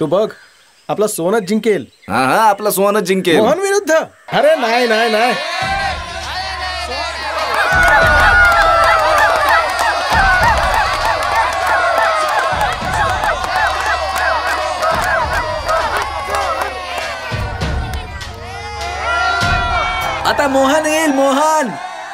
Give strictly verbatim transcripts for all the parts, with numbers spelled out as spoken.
तू बघ, आपला सोनच जिंकेल. हा हा आपला सोनच जिंकेल. मोहन विरुद्ध. अरे नाही नाही नाही. आता मोहन येईल. मोहन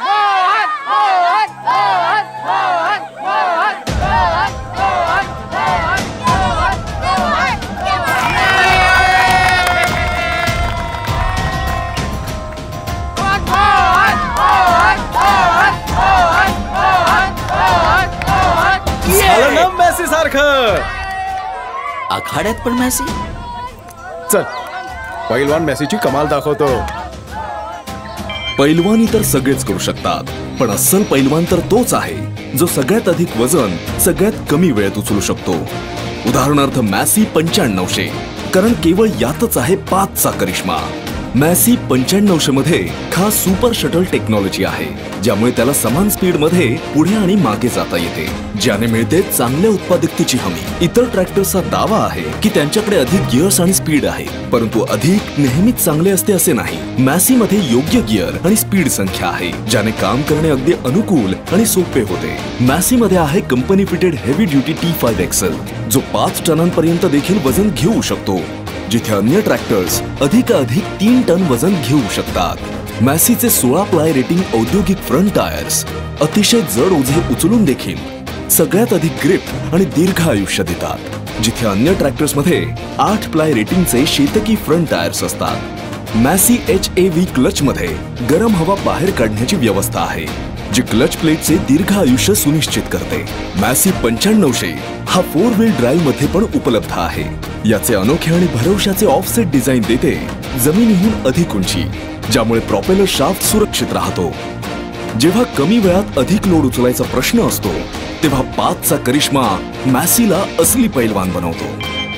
झालं ना मेसी सारखं. आखाड्यात पण मेसी. चल पहिलवान मेसीची कमाल दाखवतो. पैलवानी तर सगळेच करू शकतात, पण अस्सल पैलवान तर तोच आहे जो सगळ्यात अधिक वजन सगळ्यात कमी वेळेत उचलू शकतो. उदाहरणार्थ मॅसी पंच्याण्णवशे, कारण केवळ यातच आहे पाचचा करिश्मा. मॅसी पंच्याण्णवशे मध्ये खास सुपर शटल टेक्नॉलॉजी आहे, ज्यामुळे त्याला समान स्पीड मध्ये पुढे आणि मागे जाता येते, ज्याने मिळते चांगल्या उत्पादकतेची हमी. इतर ट्रॅक्टर्सचा दावा आहे की त्यांच्याकडे अधिक गिअर्स आणि स्पीड आहे, परंतु अधिक नेहमीच चांगले असते असे नाही. मॅसी मध्ये योग्य गिअर आणि स्पीड संख्या आहे, ज्याने काम करणे अगदी अनुकूल आणि सोपे होते. मॅसी मध्ये आहे company fitted heavy duty T five axle, जो पाच टनांपर्यंत देखील वजन घेऊ शकतो, जिथे अन्य ट्रॅक्टर्स अधिकाधिक तीन टन वजन घेऊ शकतात. मॅसीचे सोळा प्लाय रेटिंग औद्योगिक फ्रंट टायर्स अतिशय जड ओझे उचलून देखील सगळ्यात अधिक ग्रिप आणि दीर्घ आयुष्य देतात, जिथे अन्य ट्रॅक्टर्स मध्ये आठ प्लाय रेटिंगचे शेतकी फ्रंट टायर्स असतात. Massey H A V clutch मध्ये गरम हवा बाहेर काढण्याची व्यवस्था आहे, जी क्लच प्लेटचे दीर्घ आयुष्य सुनिश्चित करते. मॅसी पंच्याण्णवशे हा फोर व्हील ड्राईव्ह मध्ये पण उपलब्ध आहे. याचे अनोखे आणि भरवशाचे ऑफसेट डिझाईन देते जमिनीहून अधिक उंची, ज्यामुळे प्रॉपेलर शाफ्ट सुरक्षित राहतो. जेव्हा कमी वेळात अधिक लोड उचलायचा प्रश्न असतो, तेव्हा पाचचा करिश्मा मॅसीला असली पैलवान बनवतो.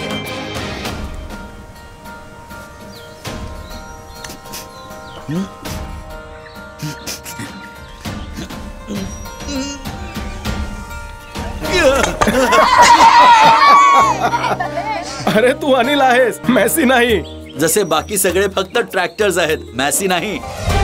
अरे तू अनिल आहेस, मेसी नाही. जसे बाकी सगळे फक्त ट्रॅक्टर्स आहेत, मॅसी नाही.